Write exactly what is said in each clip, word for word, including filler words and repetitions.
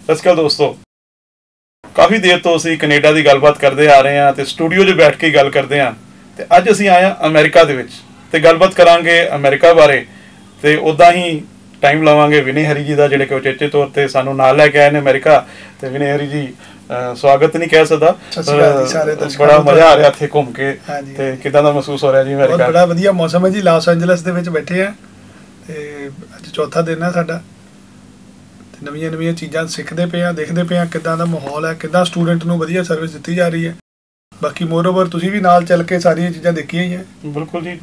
ਸਤਿ ਸ਼੍ਰੀ ਅਕਾਲ ਦੋਸਤੋ, ਕਾਫੀ ਦੇਰ ਤੋਂ ਅਸੀਂ ਕੈਨੇਡਾ ਦੀ ਗੱਲਬਾਤ ਕਰਦੇ ਆ ਰਹੇ ਹਾਂ ਤੇ ਸਟੂਡੀਓ 'ਚ ਬੈਠ ਕੇ ਗੱਲ ਕਰਦੇ ਹਾਂ। ਤੇ ਅੱਜ ਅਸੀਂ ਆਏ ਹਾਂ ਅਮਰੀਕਾ ਦੇ ਵਿੱਚ ਤੇ ਗੱਲਬਾਤ ਕਰਾਂਗੇ ਅਮਰੀਕਾ ਬਾਰੇ। ਤੇ ਉੱਦਾਂ ਹੀ ਟਾਈਮ ਲਵਾਂਗੇ ਵਿਨੇ ਹਰੀ ਜੀ ਦਾ, ਜਿਹੜੇ ਕਿ ਉਚੇਚੇ ਤੌਰ ਤੇ ਸਾਨੂੰ ਨਾਲ ਲੈ ਕੇ ਆਏ ਨੇ ਅਮਰੀਕਾ। ਤੇ ਵਿਨੇ ਹਰੀ ਜੀ ਸਵਾਗਤ ਨਹੀਂ ਕਹਿ ਸਕਦਾ, ਬੜਾ ਮਜ਼ਾ ਆ ਰਿਹਾ ਇੱਥੇ ਘੁੰਮ ਕੇ। ਤੇ ਕਿਦਾਂ ਦਾ ਮਹਿਸੂਸ ਹੋ ਰਿਹਾ ਜੀ ਅਮਰੀਕਾ? ਬੜਾ ਵਧੀਆ ਮੌਸਮ ਹੈ ਜੀ, ਲਾਸ ਐਂਜਲਸ ਦੇ ਵਿੱਚ ਬੈਠੇ ਆ ਤੇ ਅੱਜ ਚੌਥਾ ਦਿਨ ਹੈ ਸਾਡਾ। ਤੇ ਨਵੀਆਂ ਨਵੀਆਂ ਚੀਜ਼ਾਂ ਸਿੱਖਦੇ ਪਏ ਆ, ਦੇਖਦੇ ਪਏ ਆ ਕਿੱਦਾਂ ਦਾ ਮਾਹੌਲ ਹੈ, ਕਿੱਦਾਂ ਸਟੂਡੈਂਟ ਨੂੰ ਵਧੀਆ ਸਰਵਿਸ ਦਿੱਤੀ ਜਾ ਰਹੀ ਹੈ। ਬਾਕੀ ਮੋਰਓਵਰ ਤੁਸੀਂ ਵੀ ਨਾਲ ਚੱਲ ਕੇ ਸਾਰੀਆਂ ਚੀਜ਼ਾਂ ਦੇਖੀਆਂ ਹੀ ਹੈ। ਬਿਲਕੁਲ ਜੀ,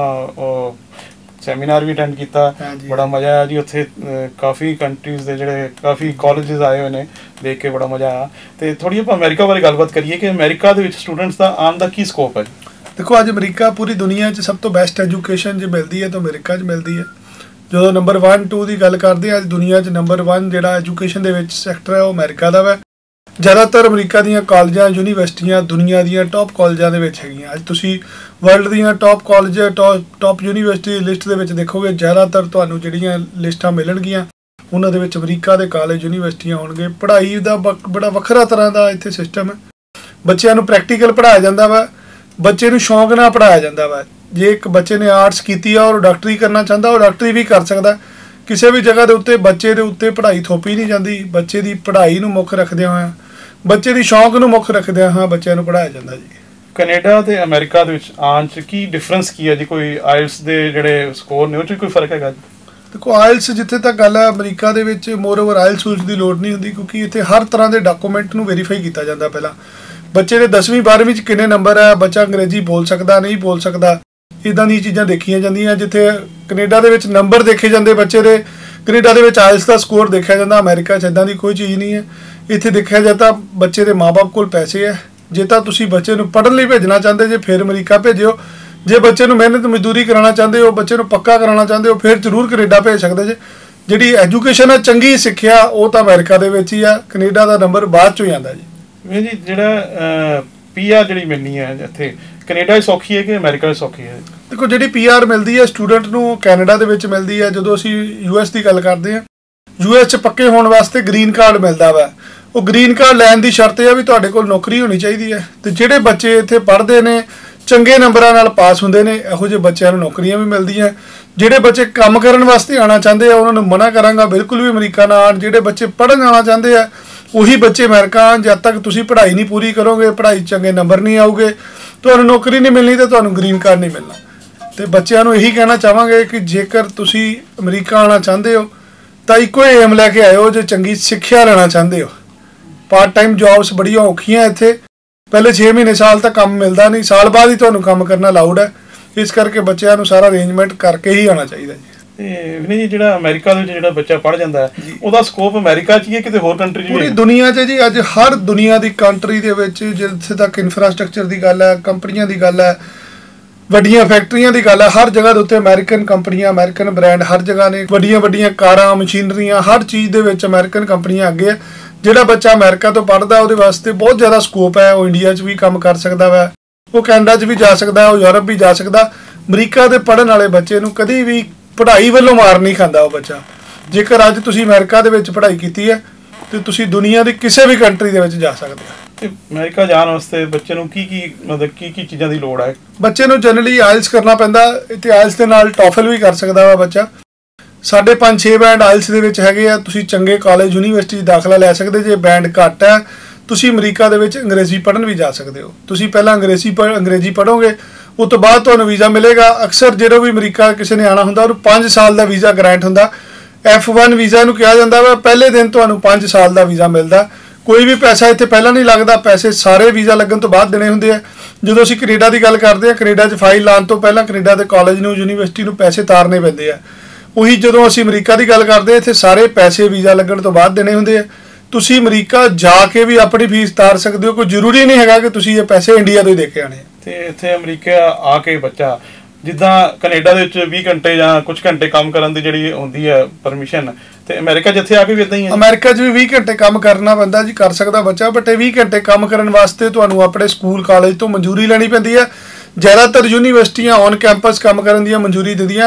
ਆਪਾਂ ਸੈਮੀਨਾਰ ਵੀ ਅਟੈਂਡ ਕੀਤਾ, ਬੜਾ ਮਜ਼ਾ ਆਇਆ ਜੀ। ਉੱਥੇ ਕਾਫੀ ਕੰਟਰੀਜ਼ ਦੇ ਜਿਹੜੇ ਕਾਫੀ ਕਾਲਜਿਸ ਆਏ ਹੋਏ ਨੇ, ਦੇਖ ਕੇ ਬੜਾ ਮਜ਼ਾ ਆਇਆ। ਤੇ ਥੋੜੀ ਆਪਾਂ ਅਮਰੀਕਾ ਬਾਰੇ ਗੱਲਬਾਤ ਕਰੀਏ ਕਿ ਅਮਰੀਕਾ ਦੇ ਵਿੱਚ ਸਟੂਡੈਂਟਸ ਦਾ ਆਉਣ ਦਾ ਕੀ ਸਕੋਪ ਹੈ? ਦੇਖੋ, ਅੱਜ ਅਮਰੀਕਾ ਪੂਰੀ ਦੁਨੀਆ 'ਚ ਸਭ ਤੋਂ ਬੈਸਟ ਐਜੂਕੇਸ਼ਨ ਜੇ ਮਿਲਦੀ ਹੈ ਤਾਂ ਅਮਰੀਕਾ 'ਚ ਮਿਲਦੀ ਹੈ। ਜਦੋਂ ਨੰਬਰ ਵਨ ਟੂ ਦੀ ਗੱਲ ਕਰਦੇ ਹਾਂ, ਅੱਜ ਦੁਨੀਆ 'ਚ ਨੰਬਰ ਵਨ ਜਿਹੜਾ ਐਜੂਕੇਸ਼ਨ ਦੇ ਵਿੱਚ ਸੈਕਟਰ ਹੈ ਉਹ ਅਮਰੀਕਾ ਦਾ ਵਾ। ਜ਼ਿਆਦਾਤਰ ਅਮਰੀਕਾ ਦੀਆਂ ਕਾਲਜਾਂ, ਯੂਨੀਵਰਸਿਟੀਆਂ ਦੁਨੀਆ ਦੀਆਂ ਟੌਪ ਕਾਲਜਾਂ ਦੇ ਵਿੱਚ ਹੈਗੀਆਂ। ਅੱਜ ਤੁਸੀਂ ਵਰਲਡ ਦੀਆਂ top college, top top university ਦੀ ਲਿਸਟ ਦੇ ਵਿੱਚ ਦੇਖੋਗੇ, ਜ਼ਿਆਦਾਤਰ ਤੁਹਾਨੂੰ ਜਿਹੜੀਆਂ ਲਿਸਟਾਂ ਮਿਲਣਗੀਆਂ ਉਹਨਾਂ ਦੇ ਵਿੱਚ ਅਮਰੀਕਾ ਦੇ ਕਾਲਜ, ਯੂਨੀਵਰਸਿਟੀਆਂ ਹੋਣਗੇ। ਪੜ੍ਹਾਈ ਦਾ ਬੜਾ ਵੱਖਰਾ ਤਰ੍ਹਾਂ ਦਾ ਇੱਥੇ ਸਿਸਟਮ ਹੈ। ਬੱਚਿਆਂ ਨੂੰ ਪ੍ਰੈਕਟੀਕਲ ਪੜ੍ਹਾਇਆ ਜਾਂਦਾ ਵਾ, ਬੱਚੇ ਨੂੰ ਸ਼ੌਂਕ ਨਾਲ ਪੜ੍ਹਾਇਆ ਜਾਂਦਾ ਵਾ। ਜੇ ਇੱਕ ਬੱਚੇ ਨੇ ਆਰਟਸ ਕੀਤੀ ਆ ਔਰ ਡਾਕਟਰੀ ਕਰਨਾ ਚਾਹੁੰਦਾ, ਉਹ ਡਾਕਟਰੀ ਵੀ ਕਰ ਸਕਦਾ। ਕਿਸੇ ਵੀ ਜਗ੍ਹਾ ਦੇ ਉੱਤੇ ਬੱਚੇ ਦੇ ਉੱਤੇ ਪੜ੍ਹਾਈ ਥੋਪੀ ਨਹੀਂ ਜਾਂਦੀ। ਬੱਚੇ ਦੀ ਪੜ੍ਹਾਈ ਨੂੰ ਮੁੱਖ ਰੱਖਦਿਆਂ ਹੋਇਆਂ, ਬੱਚੇ ਦੀ ਸ਼ੌਂਕ ਨੂੰ ਮੁੱਖ ਰੱਖਦਿਆਂ ਹਾਂ ਬੱਚਿਆਂ ਨੂੰ ਪੜ੍ਹਾਇਆ ਜਾਂਦਾ ਜੀ। ਕੈਨੇਡਾ ਤੇ ਅਮਰੀਕਾ ਦੇ ਵਿੱਚ ਆਉਣ 'ਚ ਕੀ ਡਿਫਰੈਂਸ ਕੀ ਹੈ ਜੀ? ਕੋਈ ਆਇਲਸ ਦੇ ਜਿਹੜੇ ਸਕੋਰ ਨੇ ਉਹ 'ਚ ਕੋਈ ਫਰਕ ਹੈਗਾ ਜੀ? ਦੇਖੋ, ਆਇਲਸ ਜਿੱਥੇ ਤੱਕ ਗੱਲ ਹੈ, ਅਮਰੀਕਾ ਦੇ ਵਿੱਚ ਮੋਰਓਵਰ ਆਇਲਸ ਸੂਚ ਦੀ ਲੋੜ ਨਹੀਂ ਹੁੰਦੀ, ਕਿਉਂਕਿ ਇੱਥੇ ਹਰ ਤਰ੍ਹਾਂ ਦੇ ਡਾਕੂਮੈਂਟ ਨੂੰ ਵੈਰੀਫਾਈ ਕੀਤਾ ਜਾਂਦਾ। ਪਹਿਲਾਂ ਬੱਚੇ ਦੇ ਦਸਵੀਂ ਬਾਰ੍ਹਵੀਂ 'ਚ ਕਿੰਨੇ ਨੰਬਰ ਹੈ, ਬੱਚਾ ਅੰਗਰੇਜ਼ੀ ਬੋਲ ਸਕਦਾ ਨਹੀਂ ਬੋਲ ਸਕਦਾ, ਇੱਦਾਂ ਦੀਆਂ ਚੀਜ਼ਾਂ ਦੇਖੀਆਂ ਜਾਂਦੀਆਂ। ਜਿੱਥੇ ਕੈਨੇਡਾ ਦੇ ਵਿੱਚ ਨੰਬਰ ਦੇਖੇ ਜਾਂਦੇ ਬੱਚੇ ਦੇ, ਕੈਨੇਡਾ ਦੇ ਵਿੱਚ ਆਇਲਸ ਦਾ ਸਕੋਰ ਦੇਖਿਆ ਜਾਂਦਾ। ਅਮਰੀਕਾ 'ਚ ਇੱਦਾਂ ਦੀ ਕੋਈ ਚੀਜ਼ ਨਹੀਂ ਹੈ। ਇੱਥੇ ਦੇਖਿਆ ਜਾਂਦਾ ਬੱਚੇ ਦੇ ਮਾਂ-ਬਾਪ ਕੋਲ ਪੈਸੇ ਹੈ। ਜੇ ਤਾਂ ਤੁਸੀਂ ਬੱਚੇ ਨੂੰ ਪੜ੍ਹਨ ਲਈ ਭੇਜਣਾ ਚਾਹੁੰਦੇ ਜੇ ਫਿਰ ਅਮਰੀਕਾ ਭੇਜਿਓ। ਜੇ ਬੱਚੇ ਨੂੰ ਮਿਹਨਤ ਮਜ਼ਦੂਰੀ ਕਰਾਉਣਾ ਚਾਹੁੰਦੇ ਹੋ, ਬੱਚੇ ਨੂੰ ਪੱਕਾ ਕਰਾਉਣਾ ਚਾਹੁੰਦੇ ਹੋ, ਫਿਰ ਜ਼ਰੂਰ ਕੈਨੇਡਾ ਭੇਜ ਸਕਦੇ ਜੇ। ਜਿਹੜੀ ਐਜੂਕੇਸ਼ਨ ਹੈ, ਚੰਗੀ ਸਿੱਖਿਆ, ਉਹ ਤਾਂ ਅਮਰੀਕਾ ਦੇ ਵਿੱਚ ਹੀ ਆ। ਕੈਨੇਡਾ ਦਾ ਨੰਬਰ ਬਾਅਦ 'ਚੋਂ ਹੀ ਆਉਂਦਾ ਜੀ। ਜੀ ਜਿਹੜਾ ਪੀ ਆਰ ਜਿਹੜੀ ਮਿਲਣੀ ਹੈ ਇੱਥੇ, ਕੈਨੇਡਾ 'ਚ ਸੌਖੀ ਹੈ ਕਿ ਅਮਰੀਕਾ 'ਚ ਸੌਖੀ ਹੈ? ਦੇਖੋ, ਜਿਹੜੀ ਪੀ ਆਰ ਮਿਲਦੀ ਹੈ ਸਟੂਡੈਂਟ ਨੂੰ ਕੈਨੇਡਾ ਦੇ ਵਿੱਚ ਮਿਲਦੀ ਹੈ। ਜਦੋਂ ਅਸੀਂ ਯੂ ਐਸ ਦੀ ਗੱਲ ਕਰਦੇ ਹਾਂ, ਯੂ ਐਸ 'ਚ ਪੱਕੇ ਹੋਣ ਵਾਸਤੇ ਗ੍ਰੀਨ ਕਾਰਡ ਮਿਲਦਾ ਵਾ। ਉਹ ਗ੍ਰੀਨ ਕਾਰਡ ਲੈਣ ਦੀ ਸ਼ਰਤ ਇਹ ਆ ਵੀ ਤੁਹਾਡੇ ਕੋਲ ਨੌਕਰੀ ਹੋਣੀ ਚਾਹੀਦੀ ਹੈ। ਤੇ ਜਿਹੜੇ ਬੱਚੇ ਇੱਥੇ ਪੜ੍ਹਦੇ ਨੇ, ਚੰਗੇ ਨੰਬਰਾਂ ਨਾਲ ਪਾਸ ਹੁੰਦੇ ਨੇ, ਇਹੋ ਜਿਹੇ ਬੱਚਿਆਂ ਨੂੰ ਨੌਕਰੀਆਂ ਵੀ ਮਿਲਦੀਆਂ। ਜਿਹੜੇ ਬੱਚੇ ਕੰਮ ਕਰਨ ਵਾਸਤੇ ਆਉਣਾ ਚਾਹੁੰਦੇ ਆ ਉਹਨਾਂ ਨੂੰ ਮਨਾ ਕਰਾਂਗਾ, ਬਿਲਕੁਲ ਵੀ ਅਮਰੀਕਾ ਨਾ ਆਉਣ। ਜਿਹੜੇ ਬੱਚੇ ਪੜ੍ਹਨ ਆਉਣਾ ਚਾਹੁੰਦੇ ਆ ਉਹੀ ਬੱਚੇ ਅਮਰੀਕਾ ਆਉਣ। ਜਦ ਤੱਕ ਤੁਸੀਂ ਪੜ੍ਹਾਈ ਨਹੀਂ ਪੂਰੀ ਕਰੋਗੇ, ਪੜ੍ਹਾਈ ਚੰਗੇ ਨੰਬਰ ਨਹੀਂ ਆਉਗੇ, ਤੁਹਾਨੂੰ ਨੌਕਰੀ ਨਹੀਂ ਮਿਲਣੀ ਤੇ ਤੁਹਾਨੂੰ ਗ੍ਰੀਨ ਕਾਰਡ ਨਹੀਂ ਮਿਲਣਾ। ਤੇ ਬੱਚਿਆਂ ਨੂੰ ਇਹੀ ਕਹਿਣਾ ਚਾਹਾਂਗੇ ਕਿ ਜੇਕਰ ਤੁਸੀਂ ਅਮਰੀਕਾ ਆਉਣਾ ਚਾਹੁੰਦੇ ਹੋ ਤਾਂ ਇੱਕੋ ਹੀ ਏਮ ਲੈ ਕੇ ਆਇਓ, ਜੇ ਚੰਗੀ ਸਿੱਖਿਆ ਲੈਣਾ ਚਾਹੁੰਦੇ ਹੋ। ਪਾਰਟ ਟਾਈਮ ਜੌਬਸ ਬੜੀਆਂ ਔਖੀਆਂ ਇੱਥੇ। ਪਹਿਲੇ ਛੇ ਮਹੀਨੇ ਸਾਲ ਤੱਕ ਕੰਮ ਮਿਲਦਾ ਨਹੀਂ, ਸਾਲ ਬਾਅਦ ਹੀ ਤੁਹਾਨੂੰ ਕੰਮ ਕਰਨਾ ਅਲਾਊਡ ਹੈ। ਇਸ ਕਰਕੇ ਬੱਚਿਆਂ ਨੂੰ ਸਾਰਾ ਅਰੇਂਜਮੈਂਟ ਕਰਕੇ ਹੀ ਆਉਣਾ ਚਾਹੀਦਾ ਜੀ। ਤੇ ਵਿਨੇ ਜੀ, ਜਿਹੜਾ ਅਮਰੀਕਾ ਦੇ ਵਿੱਚ ਜਿਹੜਾ ਬੱਚਾ ਪੜ੍ਹ ਜਾਂਦਾ ਹੈ, ਉਹਦਾ ਸਕੋਪ ਅਮਰੀਕਾ 'ਚ ਹੀ ਹੈ ਕਿਤੇ ਹੋਰ ਕੰਟਰੀ 'ਚ? ਪੂਰੀ ਦੁਨੀਆ 'ਚ ਜੀ। ਅੱਜ ਹਰ ਦੁਨੀਆ ਦੀ ਕੰਟਰੀ ਦੇ ਵਿੱਚ, ਜਿੱਥੇ ਤੱਕ ਇਨਫਰਾਸਟਰਕਚਰ ਦੀ ਗੱਲ ਹੈ, ਕੰਪਨੀਆਂ ਦੀ ਗੱਲ ਹੈ, ਵੱਡੀਆਂ ਫੈਕਟਰੀਆਂ ਦੀ ਗੱਲ ਹੈ, ਹਰ ਜਗ੍ਹਾ ਦੇ ਉੱਤੇ ਅਮਰੀਕਨ ਕੰਪਨੀਆਂ, ਅਮਰੀਕਨ ਬ੍ਰਾਂਡ ਹਰ ਜਗ੍ਹਾ ਨੇ। ਵੱਡੀਆਂ ਵੱਡੀਆਂ ਕਾਰਾਂ, ਮਸ਼ੀਨਰੀਆਂ, ਹਰ ਚੀਜ਼ ਦੇ ਵਿੱਚ ਅਮਰੀਕਨ ਕੰਪਨੀਆਂ ਅੱਗੇ ਹੈ। ਜਿਹੜਾ ਬੱਚਾ ਅਮਰੀਕਾ ਤੋਂ ਪੜ੍ਹਦਾ ਉਹਦੇ ਵਾਸਤੇ ਬਹੁਤ ਜ਼ਿਆਦਾ ਸਕੋਪ ਹੈ। ਉਹ ਇੰਡੀਆ 'ਚ ਵੀ ਕੰਮ ਕਰ ਸਕਦਾ ਵਾ, ਉਹ ਕੈਨੇਡਾ 'ਚ ਵੀ ਜਾ ਸਕਦਾ, ਉਹ ਯੂਰਪ ਵੀ ਜਾ ਸਕਦਾ। ਅਮਰੀਕਾ ਦੇ ਪੜ੍ਹਨ ਵਾਲੇ ਬੱਚੇ ਨੂੰ ਕਦੀ ਵੀ ਪੜ੍ਹਾਈ ਵੱਲੋਂ ਮਾਰ ਨਹੀਂ ਖਾਂਦਾ ਉਹ ਬੱਚਾ। ਜੇਕਰ ਅੱਜ ਤੁਸੀਂ ਅਮਰੀਕਾ ਦੇ ਵਿੱਚ ਪੜ੍ਹਾਈ ਕੀਤੀ ਹੈ ਤੇ ਤੁਸੀਂ ਦੁਨੀਆ ਦੀ ਕਿਸੇ ਵੀ ਕੰਟਰੀ ਦੇ ਵਿੱਚ ਜਾ ਸਕਦੇ ਹੋ। ਤੇ ਅਮਰੀਕਾ ਜਾਣ ਵਾਸਤੇ ਬੱਚੇ ਨੂੰ ਕੀ ਕੀ ਮਤਲਬ ਕੀ ਕੀ ਚੀਜ਼ਾਂ ਦੀ ਲੋੜ ਹੈ? ਬੱਚੇ ਨੂੰ ਜਨਰਲੀ ਆਇਲਸ ਕਰਨਾ ਪੈਂਦਾ। ਇੱਥੇ ਆਇਲਸ ਦੇ ਨਾਲ ਟੋਫਲ ਵੀ ਕਰ ਸਕਦਾ ਵਾ ਬੱਚਾ। ਸਾਢੇ ਪੰਜ ਛੇ ਬੈਂਡ ਆਇਲਸ ਦੇ ਵਿੱਚ ਹੈਗੇ ਆ। ਤੁਸੀਂ ਚੰਗੇ ਕਾਲਜ, ਯੂਨੀਵਰਸਿਟੀ 'ਚ ਦਾਖਲਾ ਲੈ ਸਕਦੇ। ਜੇ ਬੈਂਡ ਘੱਟ ਹੈ, ਤੁਸੀਂ ਅਮਰੀਕਾ ਦੇ ਵਿੱਚ ਅੰਗਰੇਜ਼ੀ ਪੜ੍ਹਨ ਵੀ ਜਾ ਸਕਦੇ ਹੋ। ਤੁਸੀਂ ਪਹਿਲਾਂ ਅੰਗਰੇਜ਼ੀ ਪੜ੍ਹ ਅੰਗਰੇਜ਼ੀ ਪੜ੍ਹੋਗੇ, ਉਸ ਤੋਂ ਬਾਅਦ ਤੁਹਾਨੂੰ ਵੀਜ਼ਾ ਮਿਲੇਗਾ। ਅਕਸਰ ਜਦੋਂ ਵੀ ਅਮਰੀਕਾ ਕਿਸੇ ਨੇ ਆਉਣਾ ਹੁੰਦਾ, ਉਹਨੂੰ ਪੰਜ ਸਾਲ ਦਾ ਵੀਜ਼ਾ ਗ੍ਰਾਂਟ ਹੁੰਦਾ। ਐਫ ਵਨ ਵੀਜ਼ਾ ਇਹਨੂੰ ਕਿਹਾ ਜਾਂਦਾ ਵਾ। ਪਹਿਲੇ ਦਿਨ ਤੁਹਾਨੂੰ ਪੰਜ ਸਾਲ ਦਾ ਵੀਜ਼ਾ ਮਿਲਦਾ। ਕੋਈ ਵੀ ਪੈਸਾ ਇੱਥੇ ਪਹਿਲਾਂ ਨਹੀਂ ਲੱਗਦਾ, ਪੈਸੇ ਸਾਰੇ ਵੀਜ਼ਾ ਲੱਗਣ ਤੋਂ ਬਾਅਦ ਦੇਣੇ ਹੁੰਦੇ ਆ। ਜਦੋਂ ਅਸੀਂ ਕੈਨੇਡਾ ਦੀ ਗੱਲ ਕਰਦੇ ਹਾਂ, ਕੈਨੇਡਾ 'ਚ ਫਾਈਲ ਲਾਉਣ ਤੋਂ ਪਹਿਲਾਂ ਕੈਨੇਡਾ ਦੇ ਕਾਲਜ ਨੂੰ, ਯੂਨੀਵਰਸਿਟੀ ਨੂੰ ਪੈਸੇ ਤਾਰਨੇ ਪੈਂਦੇ ਆ। ਉਹੀ ਜਦੋਂ ਅਸੀਂ ਅਮਰੀਕਾ ਦੀ ਗੱਲ ਕਰਦੇ ਹਾਂ, ਇੱਥੇ ਸਾਰੇ ਪੈਸੇ ਵੀਜ਼ਾ ਲੱਗਣ ਤੋਂ ਬਾਅਦ ਦੇਣੇ ਹੁੰਦੇ ਆ। ਤੁਸੀਂ ਅਮਰੀਕਾ ਜਾ ਕੇ ਵੀ ਆਪਣੀ ਫੀਸ ਤਾਰ ਸਕਦੇ ਹੋ। ਕੋਈ ਜ਼ਰੂਰੀ ਨਹੀਂ ਹੈਗਾ ਕਿ ਤੁਸੀਂ ਇਹ ਪੈਸੇ ਇੰਡੀਆ ਤੋਂ ਹੀ ਦੇ ਕੇ ਆਉਣੇ ਆ। ਤੇ ਇੱਥੇ ਅਮਰੀਕਾ ਆ ਕੇ ਬੱਚਾ ਜਿੱਦਾਂ ਕੈਨੇਡਾ ਦੇ ਵਿੱਚ ਵੀਹ ਘੰਟੇ ਜਾਂ ਕੁਝ ਘੰਟੇ ਕੰਮ ਕਰਨ ਦੀ ਜਿਹੜੀ ਹੁੰਦੀ ਹੈ ਪਰਮਿਸ਼ਨ, ਤੇ ਅਮਰੀਕਾ ਜਿੱਥੇ ਆ ਕੇ ਵੀ ਇਦਾਂ ਹੀ ਹੈ? ਅਮਰੀਕਾ 'ਚ ਵੀ ਵੀਹ ਘੰਟੇ ਕੰਮ ਕਰਨਾ ਪੈਂਦਾ ਜੀ, ਕਰ ਸਕਦਾ ਬੱਚਾ। ਬਟ ਇਹ ਵੀਹ ਘੰਟੇ ਕੰਮ ਕਰਨ ਵਾਸਤੇ ਤੁਹਾਨੂੰ ਆਪਣੇ ਸਕੂਲ, ਕਾਲਜ ਤੋਂ ਮਨਜ਼ੂਰੀ ਲੈਣੀ ਪੈਂਦੀ ਹੈ। ਜ਼ਿਆਦਾਤਰ ਯੂਨੀਵਰਸਿਟੀਆਂ ਔਨ ਕੈਂਪਸ ਕੰਮ ਕਰਨ ਦੀਆਂ ਮਨਜ਼ੂਰੀ ਦਿੰਦੀਆਂ।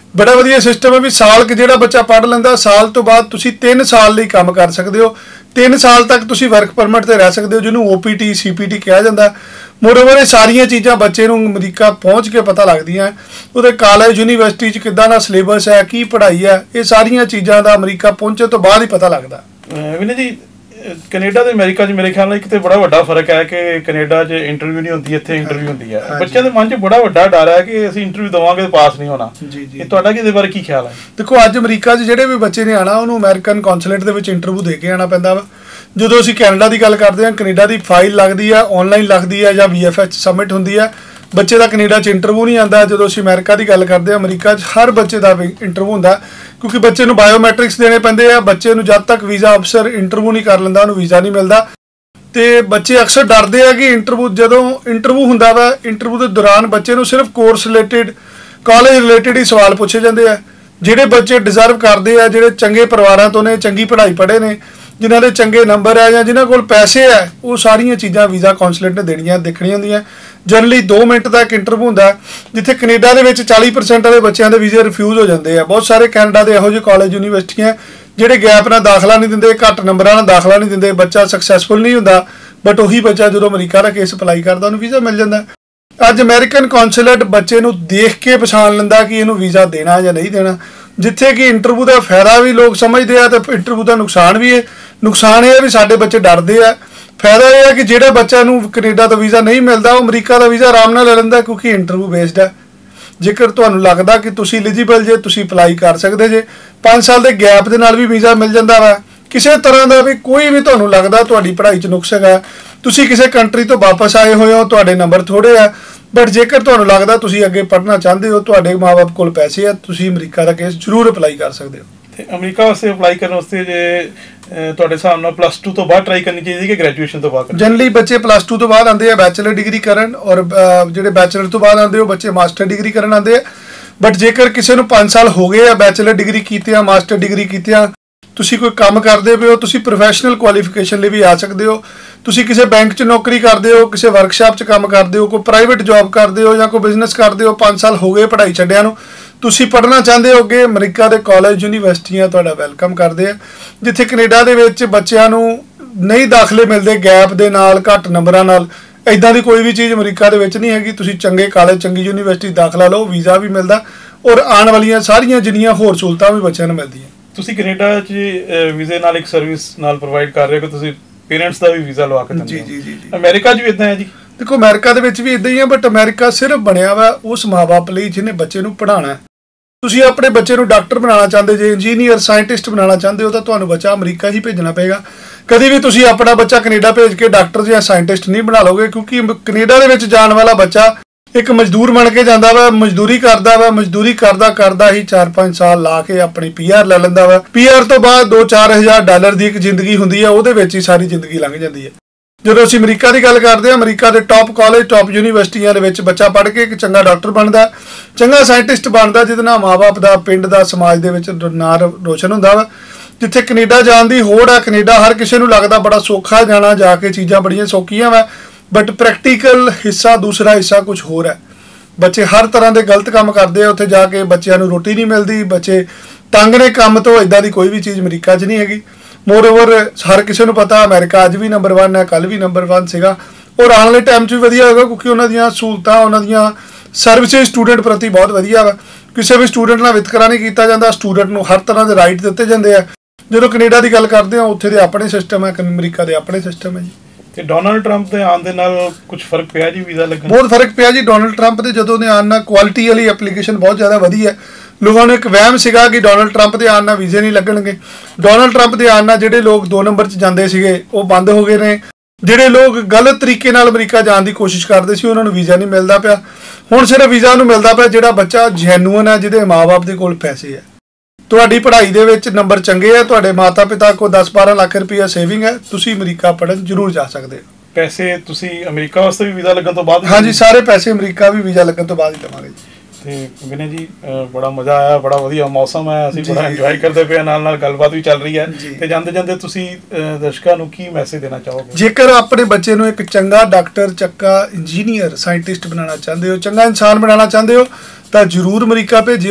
बड़ा वधिया सिस्टम है भी साल क जिहड़ा बच्चा पढ़ लैंदा साल तो बाद तुसीं तीन साल लई काम कर सकदे हो। तीन साल तक तुसीं वर्क परमिट ते रह सकदे हो, जिहनूं O P T C P T कहा जांदा। मोरओवर ये सारियां चीज़ां बच्चे नूं अमरीका पहुँच के पता लगदियां, उहदे कालेज यूनीवर्सिटी च किदां दा सिलेबस है, की पढ़ाई है, ये सारियां चीज़ां दा अमरीका पहुँचे तो बाद ही पता लगदा। विनय जी, कनेडा ते अमेरिका च मेरे ख्याल नाल एक ते बड़ा वड्डा फर्क है कि कनेडा च इंटरव्यू नहीं होंदी, इत्थे इंटरव्यू होंदी है। बच्चों के मन च बड़ा वड्डा डर है कि असीं इंटरव्यू देवांगे तो पास नहीं होना। जी जी, तुहाडा किहदे बारे की ख्याल है? देखो अज अमरीका च जिहड़े भी बच्चे ने आना उन्होंने अमेरिकन कौंसलेट दे विच इंटरव्यू दे के आना पैंदा वा। ਜਦੋਂ ਅਸੀਂ ਕੈਨੇਡਾ ਦੀ ਗੱਲ ਕਰਦੇ ਹਾਂ, ਕੈਨੇਡਾ ਦੀ ਫਾਈਲ ਲੱਗਦੀ ਹੈ, ਆਨਲਾਈਨ ਲੱਗਦੀ ਹੈ ਜਾਂ ਵੀ ਐਫ ਐਚ ਸਬਮਿਟ ਹੁੰਦੀ ਹੈ। ਬੱਚੇ ਦਾ ਕੈਨੇਡਾ 'ਚ ਇੰਟਰਵਿਊ ਨਹੀਂ ਆਉਂਦਾ। ਜਦੋਂ ਅਸੀਂ ਅਮਰੀਕਾ ਦੀ ਗੱਲ ਕਰਦੇ ਹਾਂ, ਅਮਰੀਕਾ 'ਚ ਹਰ ਬੱਚੇ ਦਾ ਇੰਟਰਵਿਊ ਹੁੰਦਾ, ਕਿਉਂਕਿ ਬੱਚੇ ਨੂੰ ਬਾਇਓਮੈਟ੍ਰਿਕਸ ਦੇਣੇ ਪੈਂਦੇ ਆ। ਬੱਚੇ ਨੂੰ ਜਦ ਤੱਕ ਵੀਜ਼ਾ ਅਫਸਰ ਇੰਟਰਵਿਊ ਨਹੀਂ ਕਰ ਲੈਂਦਾ ਉਹਨੂੰ ਵੀਜ਼ਾ ਨਹੀਂ ਮਿਲਦਾ। ਤੇ ਬੱਚੇ ਅਕਸਰ ਡਰਦੇ ਆ ਕਿ ਇੰਟਰਵਿਊ ਜਦੋਂ ਇੰਟਰਵਿਊ ਹੁੰਦਾ ਵਾ, ਇੰਟਰਵਿਊ ਦੇ ਦੌਰਾਨ ਬੱਚੇ ਨੂੰ ਸਿਰਫ ਕੋਰਸ ਰਿਲੇਟਿਡ, ਕਾਲਜ ਰਿਲੇਟਿਡ ਹੀ ਸਵਾਲ ਪੁੱਛੇ ਜਾਂਦੇ ਆ। ਜਿਹੜੇ ਬੱਚੇ ਡਿਜ਼ਰਵ ਕਰਦੇ ਆ, ਜਿਹੜੇ ਚੰਗੇ ਪਰਿਵਾਰਾਂ ਤੋਂ ਨੇ, ਚੰਗੀ ਪੜ੍ਹਾਈ ਪੜ੍ਹੇ ਨੇ, ਜਿਨ੍ਹਾਂ ਦੇ ਚੰਗੇ ਨੰਬਰ ਹੈ ਜਾਂ ਜਿਨ੍ਹਾਂ ਕੋਲ ਪੈਸੇ ਹੈ, ਉਹ ਸਾਰੀਆਂ ਚੀਜ਼ਾਂ ਵੀਜ਼ਾ ਕੌਂਸਲੇਟ ਨੇ ਦੇਣੀਆਂ ਦੇਖਣੀਆਂ ਹੁੰਦੀਆਂ। ਜਨਰਲੀ ਦੋ ਮਿੰਟ ਦਾ ਇੱਕ ਇੰਟਰਵਿਊ ਹੁੰਦਾ, ਜਿੱਥੇ ਕੈਨੇਡਾ ਦੇ ਵਿੱਚ ਚਾਲੀ ਪਰਸੈਂਟ ਵਾਲੇ ਬੱਚਿਆਂ ਦੇ ਵੀਜ਼ੇ ਰਿਫਿਊਜ਼ ਹੋ ਜਾਂਦੇ ਆ। ਬਹੁਤ ਸਾਰੇ ਕੈਨੇਡਾ ਦੇ ਇਹੋ ਜਿਹੇ ਕਾਲਜ ਯੂਨੀਵਰਸਿਟੀਆਂ ਜਿਹੜੇ ਗੈਪ ਨਾਲ ਦਾਖਲਾ ਨਹੀਂ ਦਿੰਦੇ, ਘੱਟ ਨੰਬਰਾਂ ਨਾਲ ਦਾਖਲਾ ਨਹੀਂ ਦਿੰਦੇ, ਬੱਚਾ ਸਕਸੈਸਫੁਲ ਨਹੀਂ ਹੁੰਦਾ, ਬਟ ਉਹੀ ਬੱਚਾ ਜਦੋਂ ਅਮਰੀਕਾ ਦਾ ਕੇਸ ਅਪਲਾਈ ਕਰਦਾ ਉਹਨੂੰ ਵੀਜ਼ਾ ਮਿਲ ਜਾਂਦਾ। ਅੱਜ ਅਮਰੀਕਨ ਕੌਂਸਲੇਟ ਬੱਚੇ ਨੂੰ ਦੇਖ ਕੇ ਪਛਾਣ ਲੈਂਦਾ ਕਿ ਇਹਨੂੰ ਵੀਜ਼ਾ ਦੇਣਾ ਜਾਂ ਨਹੀਂ ਦੇਣਾ। ਜਿੱਥੇ ਕਿ ਇੰਟਰਵਿਊ ਦਾ ਫਾਇਦਾ ਵੀ ਲੋਕ ਸਮਝਦੇ ਆ ਤੇ ਇੰਟਰਵਿਊ ਦਾ ਨੁਕਸਾਨ ਵੀ ਹੈ। ਨੁਕਸਾਨ ਇਹ ਹੈ ਵੀ ਸਾਡੇ ਬੱਚੇ ਡਰਦੇ ਆ। ਫਾਇਦਾ ਇਹ ਹੈ ਕਿ ਜਿਹੜਾ ਬੱਚਾ ਨੂੰ ਕੈਨੇਡਾ ਦਾ ਵੀਜ਼ਾ ਨਹੀਂ ਮਿਲਦਾ ਉਹ ਅਮਰੀਕਾ ਦਾ ਵੀਜ਼ਾ ਆਰਾਮ ਨਾਲ ਲੈ ਲੈਂਦਾ, ਕਿਉਂਕਿ ਇੰਟਰਵਿਊ ਬੇਸਡ ਹੈ। ਜੇਕਰ ਤੁਹਾਨੂੰ ਲੱਗਦਾ ਕਿ ਤੁਸੀਂ ਐਲੀਜੀਬਲ ਜੇ, ਤੁਸੀਂ ਅਪਲਾਈ ਕਰ ਸਕਦੇ ਜੇ। ਪੰਜ ਸਾਲ ਦੇ ਗੈਪ ਦੇ ਨਾਲ ਵੀ ਵੀਜ਼ਾ ਮਿਲ ਜਾਂਦਾ ਵਾ। ਕਿਸੇ ਤਰ੍ਹਾਂ ਦਾ ਵੀ ਕੋਈ ਵੀ ਤੁਹਾਨੂੰ ਲੱਗਦਾ ਤੁਹਾਡੀ ਪੜ੍ਹਾਈ 'ਚ ਨੁਕਸ ਹੈਗਾ, ਤੁਸੀਂ ਕਿਸੇ ਕੰਟਰੀ ਤੋਂ ਵਾਪਸ ਆਏ ਹੋਏ ਹੋ, ਤੁਹਾਡੇ ਨੰਬਰ ਥੋੜ੍ਹੇ ਆ, ਬਟ ਜੇਕਰ ਤੁਹਾਨੂੰ ਲੱਗਦਾ ਤੁਸੀਂ ਅੱਗੇ ਪੜ੍ਹਨਾ ਚਾਹੁੰਦੇ ਹੋ, ਤੁਹਾਡੇ ਮਾਂ-ਬਾਪ ਕੋਲ ਪੈਸੇ ਆ, ਤੁਸੀਂ ਅਮਰੀਕਾ ਦਾ ਕੇਸ ਜ਼ਰੂਰ ਅਪਲਾਈ ਕਰ ਸਕਦੇ ਹੋ। ਤੇ ਅਮਰੀਕਾ ਵਾਸਤੇ ਅਪਲਾਈ ਕਰਨ ਵਾਸਤੇ ਜੇ ਤੁਹਾਡੇ ਹਿਸਾਬ ਨਾਲ ਪਲੱਸ ਟੂ ਤੋਂ ਬਾਅਦ ਟਰਾਈ ਕਰਨੀ ਚਾਹੀਦੀ ਕਿ ਗ੍ਰੈਜੂਏਸ਼ਨ ਤੋਂ ਬਾਅਦ? ਜਨਰਲੀ ਬੱਚੇ ਪਲੱਸ ਟੂ ਤੋਂ ਬਾਅਦ ਆਉਂਦੇ ਆ ਬੈਚਲਰ ਡਿਗਰੀ ਕਰਨ, ਔਰ ਜਿਹੜੇ ਬੈਚਲਰ ਤੋਂ ਬਾਅਦ ਆਉਂਦੇ ਉਹ ਬੱਚੇ ਮਾਸਟਰ ਡਿਗਰੀ ਕਰਨ ਆਉਂਦੇ ਆ। ਬਟ ਜੇਕਰ ਕਿਸੇ ਨੂੰ ਪੰਜ ਸਾਲ ਹੋ ਗਏ ਆ ਬੈਚਲਰ ਡਿਗਰੀ ਕੀਤਿਆਂ, ਮਾਸਟਰ ਡਿਗਰੀ ਕੀਤਿਆਂ, ਤੁਸੀਂ ਕੋਈ ਕੰਮ ਕਰਦੇ ਪਏ ਹੋ, ਤੁਸੀਂ ਪ੍ਰੋਫੈਸ਼ਨਲ ਕੁਆਲੀਫਿਕੇਸ਼ਨ ਲਈ ਵੀ ਆ ਸਕਦੇ ਹੋ। ਤੁਸੀਂ ਕਿਸੇ ਬੈਂਕ 'ਚ ਨੌਕਰੀ ਕਰਦੇ ਹੋ, ਕਿਸੇ ਵਰਕਸ਼ਾਪ 'ਚ ਕੰਮ ਕਰਦੇ ਹੋ, ਕੋਈ ਪ੍ਰਾਈਵੇਟ ਜੌਬ ਕਰਦੇ ਹੋ ਜਾਂ ਕੋਈ ਬਿਜ਼ਨਸ ਕਰਦੇ ਹੋ, ਪੰਜ ਸਾਲ ਹੋ ਗਏ ਪੜ੍ਹਾਈ ਛੱਡਿਆਂ ਨੂੰ, ਤੁਸੀਂ ਪੜ੍ਹਨਾ ਚਾਹੁੰਦੇ ਹੋ ਅੱਗੇ, ਅਮਰੀਕਾ ਦੇ ਕਾਲਜ ਯੂਨੀਵਰਸਿਟੀਆਂ ਤੁਹਾਡਾ ਵੈਲਕਮ ਕਰਦੇ ਆ। ਜਿੱਥੇ ਕੈਨੇਡਾ ਦੇ ਵਿੱਚ ਬੱਚਿਆਂ ਨੂੰ ਨਹੀਂ ਦਾਖਲੇ ਮਿਲਦੇ ਗੈਪ ਦੇ ਨਾਲ, ਘੱਟ ਨੰਬਰਾਂ ਨਾਲ, ਇੱਦਾਂ ਦੀ ਕੋਈ ਵੀ ਚੀਜ਼ ਅਮਰੀਕਾ ਦੇ ਵਿੱਚ ਨਹੀਂ ਹੈਗੀ। ਤੁਸੀਂ ਚੰਗੇ ਕਾਲਜ, ਚੰਗੀ ਯੂਨੀਵਰਸਿਟੀ ਦਾਖਲਾ ਲਓ, ਵੀਜ਼ਾ ਵੀ ਮਿਲਦਾ, ਔਰ ਆਉਣ ਵਾਲੀਆਂ ਸਾਰੀਆਂ ਜਿੰਨੀਆਂ ਹੋਰ ਸਹੂਲਤਾਂ ਵੀ ਬੱਚਿਆਂ ਨੂੰ ਮਿਲਦੀਆਂ। ਤੁਸੀਂ ਕੈਨੇਡਾ 'ਚ ਵੀਜ਼ੇ ਨਾਲ ਇੱਕ ਸਰਵਿਸ ਨਾਲ ਪ੍ਰੋਵਾਈਡ ਕਰ ਰਹੇ ਹੋ ਕਿ ਤੁਸੀਂ ਪੇਰੈਂਟਸ ਦਾ ਵੀ ਵੀਜ਼ਾ ਲਵਾ ਕੇ ਦਿੰਦੇ ਹੋ। ਜੀ ਜੀ ਜੀ। ਅਮਰੀਕਾ 'ਚ ਵੀ ਇਦਾਂ ਹੈ ਜੀ? ਦੇਖੋ ਅਮਰੀਕਾ ਦੇ ਵਿੱਚ ਵੀ ਇਦਾਂ ਹੀ ਹੈ, ਬਟ ਅਮਰੀਕਾ ਸਿਰਫ ਬਣਿਆ ਵਾ ਉਸ ਮਾਂ-ਬਾਪ ਲਈ ਜਿਹਨੇ ਬੱਚੇ ਨੂੰ ਪੜ੍ਹਾਉਣਾ। ਤੁਸੀਂ ਆਪਣੇ ਬੱਚੇ ਨੂੰ ਡਾਕਟਰ ਬਣਾਉਣਾ ਚਾਹੁੰਦੇ ਜੇ, ਇੰਜੀਨੀਅਰ, ਸਾਇੰਟਿਸਟ ਬਣਾਉਣਾ ਚਾਹੁੰਦੇ ਹੋ, ਤਾਂ ਤੁਹਾਨੂੰ ਬੱਚਾ ਅਮਰੀਕਾ ਹੀ ਭੇਜਣਾ ਪਏਗਾ। ਕਦੇ ਵੀ ਤੁਸੀਂ ਆਪਣਾ ਬੱਚਾ ਕੈਨੇਡਾ ਭੇਜ ਕੇ ਡਾਕਟਰ ਜਾਂ ਸਾਇੰਟਿਸਟ ਨਹੀਂ ਬਣਾ ਲਓਗੇ, ਕਿਉਂਕਿ ਕੈਨੇਡਾ ਦੇ ਵਿੱਚ ਜਾਣ ਵਾਲਾ ਬੱਚਾ ਇੱਕ ਮਜ਼ਦੂਰ ਬਣ ਕੇ ਜਾਂਦਾ ਵਾ, ਮਜ਼ਦੂਰੀ ਕਰਦਾ ਵਾ, ਮਜ਼ਦੂਰੀ ਕਰਦਾ ਕਰਦਾ ਹੀ ਚਾਰ ਪੰਜ ਸਾਲ ਲਾ ਕੇ ਆਪਣੀ ਪੀ ਆਰ ਲੈ ਲੈਂਦਾ ਵਾ। ਪੀ ਆਰ ਤੋਂ ਬਾਅਦ ਦੋ ਚਾਰ ਹਜ਼ਾਰ ਡਾਲਰ ਦੀ ਇੱਕ ਜ਼ਿੰਦਗੀ ਹੁੰਦੀ ਹੈ, ਉਹਦੇ ਵਿੱਚ ਹੀ ਸਾਰੀ ਜ਼ਿੰਦਗੀ ਲੰਘ ਜਾਂਦੀ ਹੈ। ਜਦੋਂ ਅਸੀਂ ਅਮਰੀਕਾ ਦੀ ਗੱਲ ਕਰਦੇ ਹਾਂ, ਅਮਰੀਕਾ ਦੇ ਟੌਪ ਕਾਲਜ, ਟੌਪ ਯੂਨੀਵਰਸਿਟੀਆਂ ਦੇ ਵਿੱਚ ਬੱਚਾ ਪੜ੍ਹ ਕੇ ਇੱਕ ਚੰਗਾ ਡਾਕਟਰ ਬਣਦਾ, ਚੰਗਾ ਸਾਇੰਟਿਸਟ ਬਣਦਾ, ਜਿਹਦੇ ਨਾਲ ਮਾਂ-ਬਾਪ ਦਾ, ਪਿੰਡ ਦਾ, ਸਮਾਜ ਦੇ ਵਿੱਚ ਨਾਂ ਰੋਸ਼ਨ ਹੁੰਦਾ ਵਾ। ਜਿੱਥੇ ਕੈਨੇਡਾ ਜਾਣ ਦੀ ਹੋੜ ਆ, ਕੈਨੇਡਾ ਹਰ ਕਿਸੇ ਨੂੰ ਲੱਗਦਾ ਬੜਾ ਸੌਖਾ ਜਾਣਾ, ਜਾ ਕੇ ਚੀਜ਼ਾਂ ਬੜੀਆਂ ਸੌਖੀਆਂ ਵਾ, ਬਟ ਪ੍ਰੈਕਟੀਕਲ ਹਿੱਸਾ ਦੂਸਰਾ ਹਿੱਸਾ ਕੁਝ ਹੋਰ ਹੈ। ਬੱਚੇ ਹਰ ਤਰ੍ਹਾਂ ਦੇ ਗਲਤ ਕੰਮ ਕਰਦੇ ਆ ਉੱਥੇ ਜਾ ਕੇ, ਬੱਚਿਆਂ ਨੂੰ ਰੋਟੀ ਨਹੀਂ ਮਿਲਦੀ, ਬੱਚੇ ਤੰਗ ਨੇ ਕੰਮ ਤੋਂ। ਇੱਦਾਂ ਦੀ ਕੋਈ ਵੀ ਚੀਜ਼ ਅਮਰੀਕਾ 'ਚ ਨਹੀਂ ਹੈਗੀ। ਮੋਰਓਵਰ ਹਰ ਕਿਸੇ ਨੂੰ ਪਤਾ ਅਮਰੀਕਾ ਅੱਜ ਵੀ ਨੰਬਰ ਵਨ ਹੈ, ਕੱਲ੍ਹ ਵੀ ਨੰਬਰ ਵਨ ਸੀਗਾ, ਔਰ ਆਉਣ ਵਾਲੇ ਟਾਈਮ 'ਚ ਵੀ ਵਧੀਆ ਹੋਏਗਾ, ਕਿਉਂਕਿ ਉਹਨਾਂ ਦੀਆਂ ਸਹੂਲਤਾਂ, ਉਹਨਾਂ ਦੀਆਂ ਸਰਵਿਸਿਜ਼ ਸਟੂਡੈਂਟ ਪ੍ਰਤੀ ਬਹੁਤ ਵਧੀਆ ਵਾ। ਕਿਸੇ ਵੀ ਸਟੂਡੈਂਟ ਨਾਲ ਵਿਤਕਰਾ ਨਹੀਂ ਕੀਤਾ ਜਾਂਦਾ, ਸਟੂਡੈਂਟ ਨੂੰ ਹਰ ਤਰ੍ਹਾਂ ਦੇ ਰਾਈਟ ਦਿੱਤੇ ਜਾਂਦੇ ਆ। ਜਦੋਂ ਕੈਨੇਡਾ ਦੀ ਗੱਲ ਕਰਦੇ ਹਾਂ, ਉੱਥੇ ਦੇ ਆਪਣੇ ਸਿਸਟਮ ਹੈ, ਅਮਰੀਕਾ ਦੇ ਆਪਣੇ ਸਿਸਟਮ ਹੈ ਜੀ। ਤੇ ਡੋਨਾਲਡ ਟਰੰਪ ਦੇ ਆਉਣ ਦੇ ਨਾਲ ਕੁਝ ਫਰਕ ਪਿਆ ਜੀ ਵੀਜ਼ਾ ਲੱਗਣ? ਬਹੁਤ ਫਰਕ ਪਿਆ ਜੀ। ਡੋਨਾਲਡ ਟਰੰਪ ਦੇ ਜਦੋਂ ਦੇ ਆਉਣ ਨਾਲ ਕੁਆਲਿਟੀ ਵਾਲੀ ਐਪਲੀਕੇਸ਼ਨ ਬਹੁਤ ਜ਼ਿਆਦਾ ਵਧੀ ਹੈ। ਲੋਕਾਂ ਨੂੰ ਇੱਕ ਵਹਿਮ ਸੀਗਾ ਕਿ ਡੋਨਾਲਡ ਟਰੰਪ ਦੇ ਆਉਣ ਨਾਲ ਵੀਜ਼ੇ ਨਹੀਂ ਲੱਗਣਗੇ। ਡੋਨਾਲਡ ਟਰੰਪ ਦੇ ਆਉਣ ਨਾਲ ਜਿਹੜੇ ਲੋਕ ਦੋ ਨੰਬਰ 'ਚ ਜਾਂਦੇ ਸੀਗੇ ਉਹ ਬੰਦ ਹੋ ਗਏ ਨੇ। ਜਿਹੜੇ ਲੋਕ ਗਲਤ ਤਰੀਕੇ ਨਾਲ ਅਮਰੀਕਾ ਜਾਣ ਦੀ ਕੋਸ਼ਿਸ਼ ਕਰਦੇ ਸੀ ਉਹਨਾਂ ਨੂੰ ਵੀਜ਼ਾ ਨਹੀਂ ਮਿਲਦਾ ਪਿਆ। ਹੁਣ ਸਿਰਫ ਵੀਜ਼ਾ ਨੂੰ ਮਿਲਦਾ ਪਿਆ ਜਿਹੜਾ ਬੱਚਾ ਜੈਨੂਅਨ ਹੈ, ਜਿਹਦੇ ਮਾਂ-ਬਾਪ ਦੇ ਕੋਲ ਪੈਸੇ ਹੈ। ਤੁਹਾਡੀ ਪੜ੍ਹਾਈ ਦੇ ਵਿੱਚ ਨੰਬਰ ਚੰਗੇ ਆ, ਤੁਹਾਡੇ ਮਾਤਾ ਪਿਤਾ ਕੋਲ ਦਸ ਬਾਰਾਂ ਲੱਖ ਰੁਪਈਆ ਸੇਵਿੰਗ ਹੈ, ਤੁਸੀਂ ਅਮਰੀਕਾ ਪੜ੍ਹਨ ਜ਼ਰੂਰ ਜਾ ਸਕਦੇ ਹੋ। ਪੈਸੇ ਤੁਸੀਂ ਅਮਰੀਕਾ ਵਾਸਤੇ ਵੀ ਵੀਜ਼ਾ ਲੱਗਣ ਤੋਂ ਬਾਅਦ? ਹਾਂਜੀ, ਸਾਰੇ ਪੈਸੇ ਅਮਰੀਕਾ ਵੀ ਵੀਜ਼ਾ ਲੱਗਣ ਤੋਂ ਬਾਅਦ ਹੀ ਦੇਵਾਂਗੇ ਜੀ। ਤੇ ਵਿਨੇ ਜੀ ਬੜਾ ਮਜ਼ਾ ਆਇਆ, ਬੜਾ ਵਧੀਆ ਮੌਸਮ ਹੈ, ਅਸੀਂ ਬੜਾ ਇੰਜੋਏ ਕਰਦੇ ਪਏ, ਨਾਲ ਨਾਲ ਗੱਲਬਾਤ ਵੀ ਚੱਲ ਰਹੀ ਹੈ। ਤੇ ਜਾਂਦੇ ਜਾਂਦੇ ਤੁਸੀਂ ਦਰਸ਼ਕਾਂ ਨੂੰ ਕੀ ਮੈਸੇਜ ਦੇਣਾ ਚਾਹੋਗੇ? ਜੇਕਰ ਆਪਣੇ ਬੱਚੇ ਨੂੰ ਇੱਕ ਚੰਗਾ ਡਾਕਟਰ, ਚੰਗਾ ਇੰਜੀਨੀਅਰ, ਸਾਇੰਟਿਸਟ ਬਣਾਉਣਾ ਚਾਹੁੰਦੇ ਹੋ, ਚੰਗਾ ਇਨਸਾਨ ਬਣਾਉਣਾ ਚਾਹੁੰਦੇ ਹੋ, ਤਾਂ ਜ਼ਰੂਰ ਅਮਰੀਕਾ ਭੇਜਿਓ।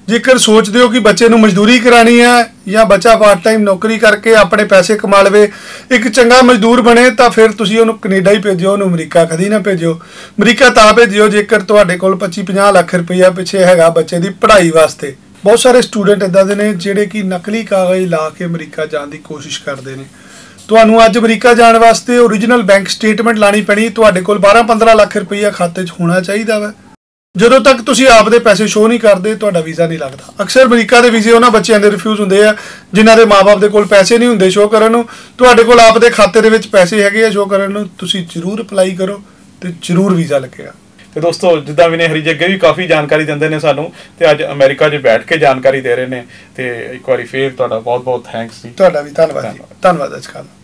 ਜੇਕਰ ਸੋਚਦੇ ਹੋ ਕਿ ਬੱਚੇ ਨੂੰ ਮਜ਼ਦੂਰੀ ਕਰਾਣੀ ਹੈ ਜਾਂ ਬੱਚਾ ਪਾਰਟ ਟਾਈਮ ਨੌਕਰੀ ਕਰਕੇ ਆਪਣੇ ਪੈਸੇ ਕਮਾ ਲਵੇ, ਇੱਕ ਚੰਗਾ ਮਜ਼ਦੂਰ ਬਣੇ, ਤਾਂ ਫਿਰ ਤੁਸੀਂ ਉਹਨੂੰ ਕੈਨੇਡਾ ਹੀ ਭੇਜੋ, ਉਹਨੂੰ ਅਮਰੀਕਾ ਕਦੀ ਨਾ ਭੇਜੋ। ਅਮਰੀਕਾ ਤਾਂ ਭੇਜਿਓ ਜੇਕਰ ਤੁਹਾਡੇ ਕੋਲ ਪੱਚੀ ਪੰਜਾਹ ਲੱਖ ਰੁਪਈਆ ਪਿੱਛੇ ਹੈਗਾ ਬੱਚੇ ਦੀ ਪੜ੍ਹਾਈ ਵਾਸਤੇ। ਬਹੁਤ ਸਾਰੇ ਸਟੂਡੈਂਟ ਇੱਦਾਂ ਦੇ ਨੇ ਜਿਹੜੇ ਕਿ ਨਕਲੀ ਕਾਗਜ਼ ਲਾ ਕੇ ਅਮਰੀਕਾ ਜਾਣ ਦੀ ਕੋਸ਼ਿਸ਼ ਕਰਦੇ ਨੇ। ਤੁਹਾਨੂੰ ਅੱਜ ਅਮਰੀਕਾ ਜਾਣ ਵਾਸਤੇ ਓਰੀਜਨਲ ਬੈਂਕ ਸਟੇਟਮੈਂਟ ਲਾਣੀ ਪੈਣੀ। ਤੁਹਾਡੇ ਕੋਲ ਬਾਰਾਂ ਪੰਦਰਾਂ ਲੱਖ ਰੁਪਈਆ ਖਾਤੇ 'ਚ ਹੋਣਾ ਚਾਹੀਦਾ ਵਾ। ਜਦੋਂ ਤੱਕ ਤੁਸੀਂ ਆਪ ਦੇ ਪੈਸੇ ਸ਼ੋਅ ਨਹੀਂ ਕਰਦੇ ਤੁਹਾਡਾ ਵੀਜ਼ਾ ਨਹੀਂ ਲੱਗਦਾ। ਅਕਸਰ ਅਮਰੀਕਾ ਦੇ ਵੀਜ਼ੇ ਉਹਨਾਂ ਬੱਚਿਆਂ ਦੇ ਰਿਫਿਊਜ਼ ਹੁੰਦੇ ਆ ਜਿਨ੍ਹਾਂ ਦੇ ਮਾਪੇ ਦੇ ਕੋਲ ਪੈਸੇ ਨਹੀਂ ਹੁੰਦੇ ਸ਼ੋਅ ਕਰਨ ਨੂੰ। ਤੁਹਾਡੇ ਕੋਲ ਆਪ ਦੇ ਖਾਤੇ ਦੇ ਵਿੱਚ ਪੈਸੇ ਹੈਗੇ ਆ ਸ਼ੋਅ ਕਰਨ ਨੂੰ, ਤੁਸੀਂ ਜ਼ਰੂਰ ਅਪਲਾਈ ਕਰੋ ਤੇ ਜ਼ਰੂਰ ਵੀਜ਼ਾ ਲੱਗੇਗਾ। ਤੇ ਦੋਸਤੋ, ਜਿੱਦਾਂ ਵਿਨੇ ਹਰੀ ਜੀ ਅੱਗੇ ਵੀ ਕਾਫੀ ਜਾਣਕਾਰੀ ਦਿੰਦੇ ਨੇ ਸਾਨੂੰ, ਤੇ ਅੱਜ ਅਮਰੀਕਾ 'ਚ ਬੈਠ ਕੇ ਜਾਣਕਾਰੀ ਦੇ ਰਹੇ ਨੇ, ਤੇ ਇੱਕ ਵਾਰੀ ਫੇਰ ਤੁਹਾਡਾ ਬਹੁਤ ਬਹੁਤ ਥੈਂਕਸ ਜੀ। ਤੁਹਾਡਾ ਵੀ ਧੰਨਵਾਦ ਜੀ, ਧੰਨਵਾਦ ਅਜਕਾਲ।